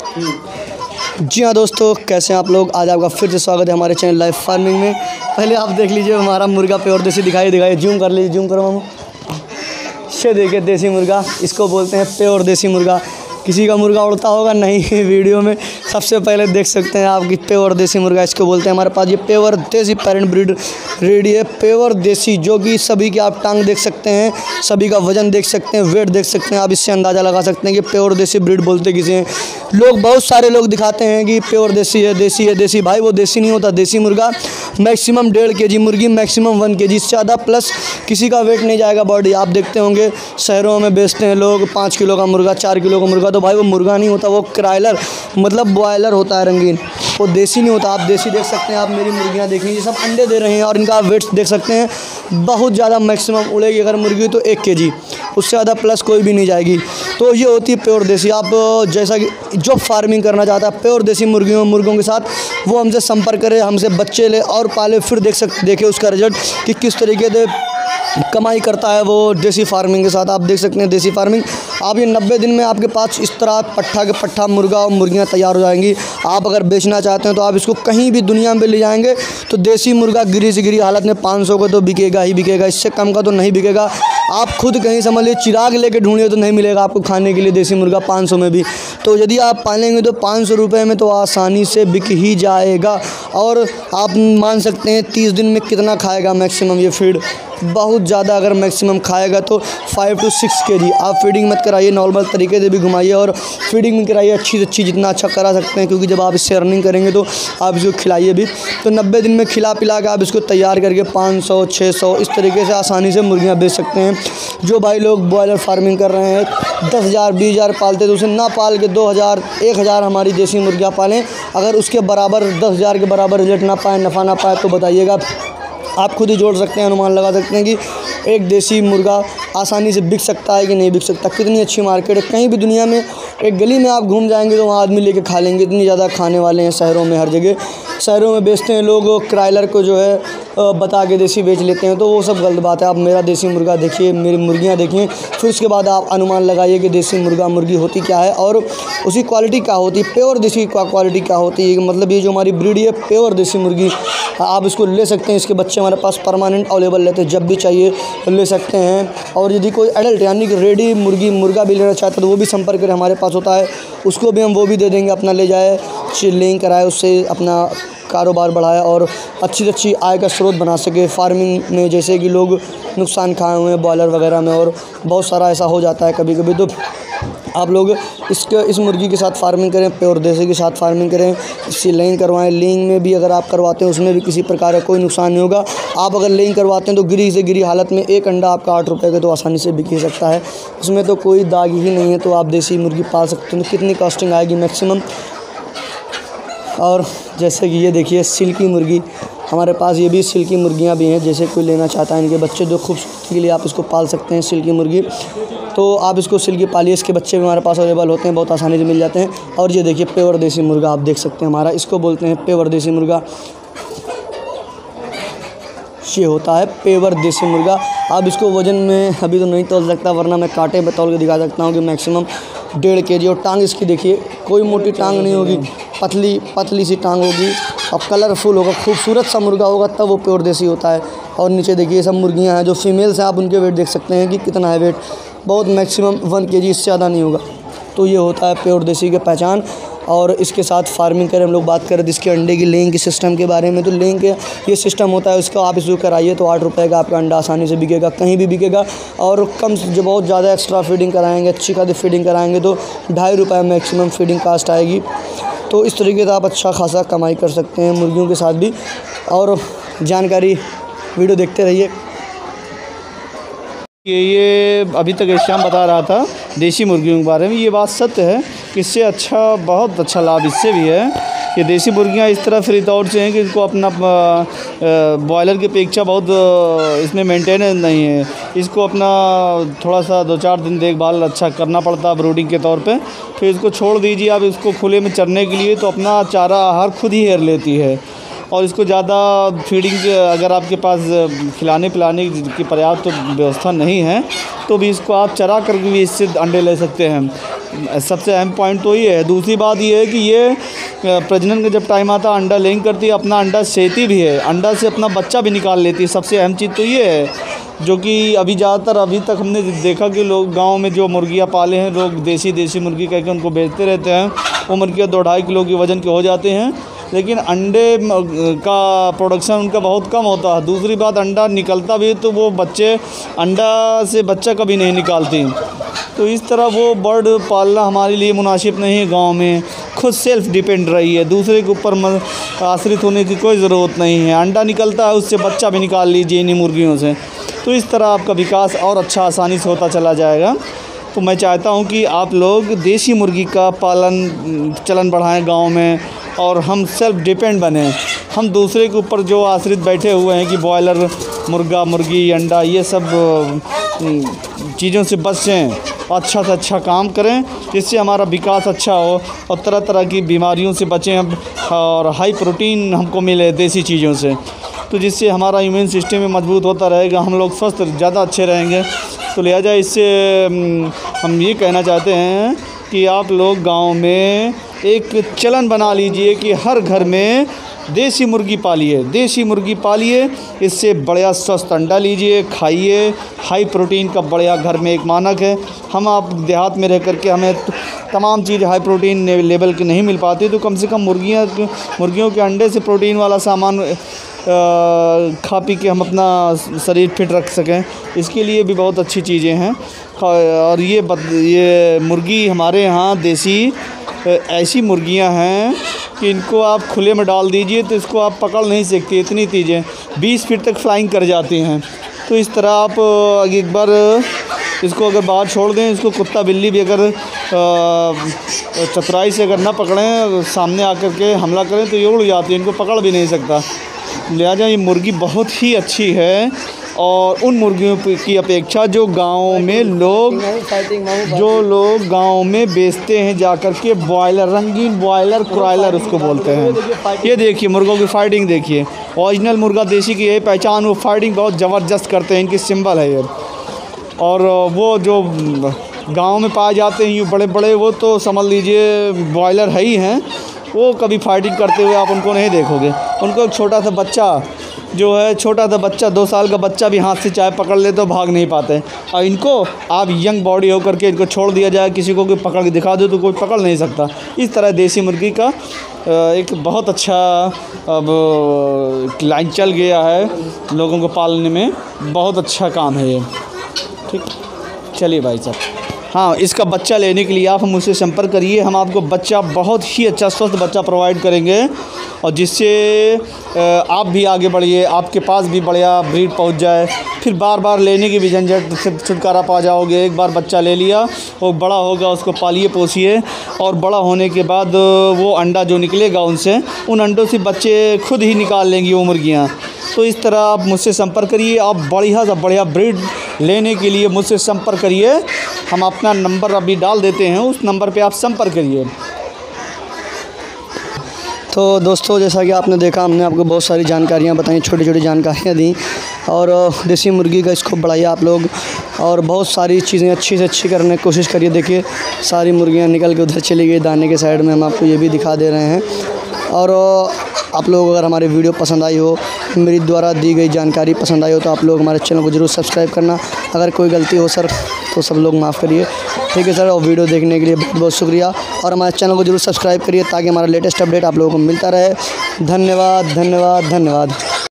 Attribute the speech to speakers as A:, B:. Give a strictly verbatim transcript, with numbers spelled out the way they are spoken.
A: जी हाँ दोस्तों, कैसे हैं आप लोग। आज आपका फिर से स्वागत है हमारे चैनल लाइफ फार्मिंग में। पहले आप देख लीजिए हमारा मुर्गा प्योर देसी दिखाई दिखाई जूम कर लीजिए, जूम करो मामू। ये देखिए देसी मुर्गा, इसको बोलते हैं प्योर देसी मुर्गा। किसी का मुर्गा उड़ता होगा नहीं वीडियो में, सबसे पहले देख सकते हैं आपकी प्योर देसी मुर्गा इसको बोलते हैं। हमारे पास ये प्योर देसी पेरेंट ब्रीड रेडी है, प्योर देसी, जो कि सभी की आप टांग देख सकते हैं, सभी का वजन देख सकते हैं, वेट देख सकते हैं। आप इससे अंदाज़ा लगा सकते हैं कि प्योर देसी ब्रीड बोलते किसे हैं। लोग बहुत सारे लोग दिखाते हैं कि प्योर देसी है, देसी है, देसी। भाई वो देसी नहीं होता। देसी मुर्गा मैक्सिमम डेढ़ के जी, मुर्गी मैक्सिमम वन के जी, इससे ज़्यादा प्लस किसी का वेट नहीं जाएगा बॉडी। आप देखते होंगे शहरों में बेचते हैं लोग पाँच किलो का मुर्गा, चार किलो का मुर्गा, तो भाई वो मुर्गा नहीं होता, वो क्राइलर मतलब बॉयलर होता है रंगीन, वो देसी नहीं होता। आप देसी देख सकते हैं। आप मेरी मुर्गियाँ देख लीजिए, सब अंडे दे रहे हैं और इनका वेट देख सकते हैं। बहुत ज़्यादा मैक्सिमम उड़ेगी अगर मुर्गी तो एक के जी, उससे ज़्यादा प्लस कोई भी नहीं जाएगी। तो ये होती है प्योर देसी। आप जैसा कि जो फार्मिंग करना चाहता है प्योर देसी मुर्गियों मुर्गों के साथ, वो हमसे संपर्क करे, हमसे बच्चे ले और पाले, फिर देख सकते देखे उसका रिजल्ट कि किस तरीके से कमाई करता है वो देसी फार्मिंग के साथ। आप देख सकते हैं देसी फार्मिंग। आप ये नब्बे दिन में आपके पास इस तरह पट्ठा के पट्ठा मुर्गा और मुर्गियाँ तैयार हो जाएंगी। आप अगर बेचना चाहते हैं तो आप इसको कहीं भी दुनिया में ले जाएंगे तो देसी मुर्गा गिरी से गिरी हालत में पाँच सौ का तो बिकेगा ही बिकेगा, इससे कम का तो नहीं बिकेगा। आप खुद कहीं समझ लीजिए चिराग लेके ढूंढिए तो नहीं मिलेगा आपको खाने के लिए देसी मुर्गा पाँच सौ में भी। तो यदि आप पालेंगे तो पाँच सौ रुपये में तो आसानी से बिक ही जाएगा। और आप मान सकते हैं तीस दिन में कितना खाएगा मैक्सिमम ये फीड, बहुत ज़्यादा अगर मैक्सिमम खाएगा तो फाइव टू सिक्स के जी। आप फीडिंग मत कराइए, नॉर्मल तरीके से भी घुमाइए और फीडिंग भी कराइए अच्छी से अच्छी, जितना अच्छा करा सकते हैं, क्योंकि जब आप इससे अर्निंग करेंगे तो आप इसको खिलाइए भी। तो नब्बे दिन में खिला पिला के आप इसको तैयार करके पाँच सौ छः सौ इस तरीके से आसानी से मुर्गियाँ बेच सकते हैं। जो भाई लोग बॉयलर फार्मिंग कर रहे हैं दस हज़ार बीस हज़ार पालते तो उसे ना पाल के दो हज़ार एक हज़ार हमारी देसी मुर्गियाँ पालें। अगर उसके बराबर दस हज़ार के बराबर रिजल्ट ना पाए, नफ़ा ना पाए तो बताइएगा। आप खुद ही जोड़ सकते हैं, अनुमान लगा सकते हैं कि एक देसी मुर्गा आसानी से बिक सकता है कि नहीं बिक सकता। कितनी अच्छी मार्केट है, कहीं भी दुनिया में एक गली में आप घूम जाएंगे तो वहाँ आदमी लेके खा लेंगे, इतनी ज़्यादा खाने वाले हैं शहरों में। हर जगह शहरों में बेचते हैं लोग, क्राइलर को जो है बता के देसी बेच लेते हैं, तो वो सब गलत बात है। आप मेरा देसी मुर्गा देखिए, मेरी मुर्गियाँ देखिए, फिर उसके बाद आप अनुमान लगाइए कि देसी मुर्गा मुर्गी होती क्या है और उसकी क्वालिटी क्या होती है, प्योर देसी क्वालिटी क्या होती है। मतलब ये जो हमारी ब्रीड है प्योर देसी मुर्गी, आप इसको ले सकते हैं। इसके बच्चे हमारे पास परमानेंट अवेलेबल रहते हैं, जब भी चाहिए ले सकते हैं। और यदि कोई एडल्ट यानी कि रेडी मुर्गी मुर्गा भी लेना चाहता है तो वो भी संपर्क करें, हमारे पास होता है, उसको भी हम वो भी दे देंगे, अपना ले जाए, चिल्लिंग कराए, उससे अपना कारोबार बढ़ाए और अच्छी से अच्छी आय का स्रोत बना सके फार्मिंग में। जैसे कि लोग नुकसान खाए हुए हैं बॉयलर वगैरह में, और बहुत सारा ऐसा हो जाता है कभी कभी। तो आप लोग इसके इस मुर्गी के साथ फार्मिंग करें, प्योर देसी के साथ फार्मिंग करें, इससे लेइंग करवाएं। लेइंग में भी अगर आप करवाते हैं उसमें भी किसी प्रकार का कोई नुकसान नहीं होगा। आप अगर लेइंग करवाते हैं तो गिरी से गिरी हालत में एक अंडा आपका आठ रुपये का तो आसानी से बिक ही सकता है, उसमें तो कोई दाग ही नहीं है। तो आप देसी मुर्गी पाल सकते हैं। तो कितनी कॉस्टिंग आएगी मैक्सिमम। और जैसे कि ये देखिए सिल्की मुर्गी, हमारे पास ये भी सिल्की मुर्गियाँ भी हैं। जैसे कोई लेना चाहता है इनके बच्चे जो खूबसूरती के लिए आप इसको पाल सकते हैं सिल्की मुर्गी, तो आप इसको सिल्की पालिए। इसके बच्चे भी हमारे पास अवेलेबल होते हैं, बहुत आसानी से मिल जाते हैं। और ये देखिए प्योर देसी मुर्गा आप देख सकते हैं हमारा, इसको बोलते हैं प्योर देसी मुर्गा। ये होता है प्योर देसी मुर्गा। अब इसको वज़न में अभी तो नहीं तोल सकता, वरना मैं कांटे पे तौल के दिखा सकता हूँ कि मैक्सिमम डेढ़ के जी। और टांग इसकी देखिए, कोई मोटी टांग नहीं होगी, पतली पतली सी टांग होगी और कलरफुल होगा, खूबसूरत सा मुर्गा होगा, तब वो प्योर देसी होता है। और नीचे देखिए सब मुर्गियाँ हैं जो फीमेल्स हैं, आप उनके वेट देख सकते हैं कि कितना है वेट, बहुत मैक्सिमम वन के जी, इससे ज़्यादा नहीं होगा। तो ये होता है प्योर देसी की पहचान। और इसके साथ फार्मिंग करें, हम लोग बात करें तो इसके अंडे की लेइंग के सिस्टम के बारे में, तो लेइंग के ये सिस्टम होता है उसका, आप इसको कराइए तो आठ रुपये का आपका अंडा आसानी से बिकेगा, कहीं भी बिकेगा। और कम जो बहुत ज़्यादा एक्स्ट्रा फीडिंग कराएंगे, अच्छी खासी फीडिंग कराएंगे तो ढाई रुपये मैक्सिमम फीडिंग कास्ट आएगी। तो इस तरीके से आप अच्छा खासा कमाई कर सकते हैं मुर्गियों के साथ भी। और जानकारी वीडियो देखते रहिए।
B: ये ये अभी तक श्याम बता रहा था देसी मुर्गियों के बारे में, ये बात सत्य है कि इससे अच्छा बहुत अच्छा लाभ इससे भी है कि देसी मुर्गियां इस तरह फ्री तौर से हैं कि इसको अपना बॉयलर की अपेक्षा बहुत इसमें मेंटेनेंस नहीं है। इसको अपना थोड़ा सा दो चार दिन देखभाल अच्छा करना पड़ता है ब्रूडिंग के तौर पे, फिर इसको छोड़ दीजिए आप इसको खुले में चरने के लिए, तो अपना चारा आहार खुद ही हेर लेती है। और इसको ज़्यादा फीडिंग अगर आपके पास खिलाने पिलाने की पर्याप्त तो व्यवस्था नहीं है तो भी इसको आप चरा करके भी इससे अंडे ले सकते हैं। सबसे अहम पॉइंट तो ये है। दूसरी बात ये है कि ये प्रजनन का जब टाइम आता है अंडा लेइंग करती है, अपना अंडा सेती भी है, अंडा से अपना बच्चा भी निकाल लेती है। सबसे अहम चीज़ तो ये है, जो कि अभी ज़्यादातर अभी तक हमने देखा कि लोग गांव में जो मुर्गियां पाले हैं, लोग देसी देसी मुर्गी कह के उनको बेचते रहते हैं। वो मुर्गियाँ दो ढाई किलो के वज़न के हो जाते हैं, लेकिन अंडे का प्रोडक्शन उनका बहुत कम होता है। दूसरी बात, अंडा निकलता भी तो वो बच्चे अंडा से बच्चा कभी नहीं निकालती। तो इस तरह वो बर्ड पालना हमारे लिए मुनासिब नहीं है। गांव में खुद सेल्फ डिपेंड रही है, दूसरे के ऊपर आश्रित होने की कोई ज़रूरत नहीं है। अंडा निकलता है, उससे बच्चा भी निकाल लीजिए इन्हीं मुर्गियों से। तो इस तरह आपका विकास और अच्छा आसानी से होता चला जाएगा। तो मैं चाहता हूं कि आप लोग देसी मुर्गी का पालन चलन बढ़ाएं गांव में, और हम सेल्फ डिपेंड बने। हम दूसरे के ऊपर जो आश्रित बैठे हुए हैं कि बॉयलर मुर्गा मुर्गी अंडा ये सब चीज़ों से बचें, अच्छा से अच्छा काम करें, जिससे हमारा विकास अच्छा हो और तरह तरह की बीमारियों से बचें हम, और हाई प्रोटीन हमको मिले देसी चीज़ों से, तो जिससे हमारा इम्यून सिस्टम में मजबूत होता रहेगा, हम लोग स्वस्थ ज़्यादा अच्छे रहेंगे। तो लिहाजा इससे हम ये कहना चाहते हैं कि आप लोग गांव में एक चलन बना लीजिए कि हर घर में देसी मुर्गी पालिए, देसी मुर्गी पालिए। इससे बढ़िया स्वस्थ अंडा लीजिए, खाइए। हाई प्रोटीन का बढ़िया घर में एक मानक है। हम आप देहात में रह करके हमें तमाम चीज़ हाई प्रोटीन लेवल की नहीं मिल पाती, तो कम से कम मुर्गियाँ मुर्गियों के अंडे से प्रोटीन वाला सामान खा पी के हम अपना शरीर फिट रख सकें, इसके लिए भी बहुत अच्छी चीज़ें हैं। और ये बद, ये मुर्गी हमारे यहाँ देसी ऐसी मुर्गियाँ हैं कि इनको आप खुले में डाल दीजिए तो इसको आप पकड़ नहीं सकते, इतनी चीज़ें बीस फीट तक फ्लाइंग कर जाती हैं। तो इस तरह आप एक बार इसको अगर बाहर छोड़ दें, इसको कुत्ता बिल्ली भी अगर चतुराई से अगर ना पकड़ें, सामने आकर के हमला करें तो ये उड़ जाती है, इनको पकड़ भी नहीं सकता। लिहाजा ये मुर्गी बहुत ही अच्छी है, और उन मुर्गियों की अपेक्षा जो गांव में लोग जो लोग गांव में बेचते हैं जाकर के, बॉयलर, रंगीन बॉयलर, क्रॉयलर उसको बोलते हैं। ये देखिए मुर्गों की फाइटिंग देखिए, ओरिजिनल मुर्गा देसी की यही पहचान, वो फाइटिंग बहुत ज़बरदस्त करते हैं, इनकी सिंबल है ये। और वो जो गांव में पाए जाते हैं यूँ बड़े बड़े, वो तो समझ लीजिए बॉयलर है ही हैं, वो कभी फाइटिंग करते हुए आप उनको नहीं देखोगे। उनको एक छोटा सा बच्चा जो है, छोटा सा बच्चा, दो साल का बच्चा भी हाथ से चाहे पकड़ ले तो भाग नहीं पाते, और इनको आप यंग बॉडी होकर के इनको छोड़ दिया जाए, किसी को कोई पकड़ के दिखा दो तो कोई पकड़ नहीं सकता। इस तरह देसी मुर्गी का एक बहुत अच्छा अब लाइन चल गया है, लोगों को पालने में बहुत अच्छा काम है ये। ठीक, चलिए भाई साहब, हाँ, इसका बच्चा लेने के लिए आप हम मुझसे संपर्क करिए, हम आपको बच्चा बहुत ही अच्छा स्वस्थ बच्चा प्रोवाइड करेंगे, और जिससे आप भी आगे बढ़िए, आपके पास भी बढ़िया ब्रीड पहुंच जाए, फिर बार बार लेने की भी झंझट से छुटकारा पा जाओगे। एक बार बच्चा ले लिया, वो बड़ा होगा, उसको पालिए पोसिए, और बड़ा होने के बाद वो अंडा जो निकलेगा उनसे, उन अंडों से बच्चे खुद ही निकाल लेंगी वो मुर्गियाँ। तो इस तरह आप मुझसे संपर्क करिए। आप बढ़िया सा बढ़िया ब्रीड लेने के लिए मुझसे संपर्क करिए, हम अपना नंबर अभी डाल देते हैं, उस नंबर पे आप संपर्क करिए।
A: तो दोस्तों, जैसा कि आपने देखा, हमने आपको बहुत सारी जानकारियाँ बताई, छोटी छोटी जानकारियाँ दी, और देसी मुर्गी का इसको बढ़ाइए आप लोग, और बहुत सारी चीज़ें अच्छी से अच्छी करने की कोशिश करिए। देखिए सारी मुर्गियाँ निकल के उधर चली गई दाने के साइड में, हम आपको ये भी दिखा दे रहे हैं। और आप लोग अगर हमारी वीडियो पसंद आई हो, मेरी द्वारा दी गई जानकारी पसंद आई हो, तो आप लोग हमारे चैनल को ज़रूर सब्सक्राइब करना। अगर कोई गलती हो सर तो सब लोग माफ़ करिए, ठीक है सर। और वीडियो देखने के लिए बहुत बहुत शुक्रिया, और हमारे चैनल को ज़रूर सब्सक्राइब करिए ताकि हमारा लेटेस्ट अपडेट आप लोगों को मिलता रहे। धन्यवाद, धन्यवाद, धन्यवाद।